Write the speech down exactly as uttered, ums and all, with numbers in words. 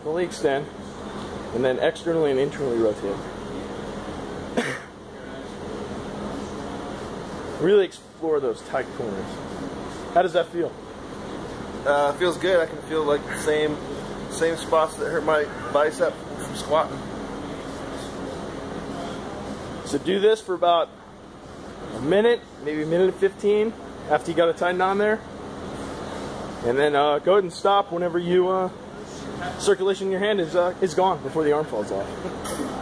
fully extend, and then externally and internally rotate. Really explore those tight corners. How does that feel? Uh, feels good. I can feel like the same same spots that hurt my bicep from squatting. So do this for about a minute, maybe a minute and fifteen after you got it tightened on there. And then uh, go ahead and stop whenever you uh, circulation in your hand is uh, is gone before the arm falls off.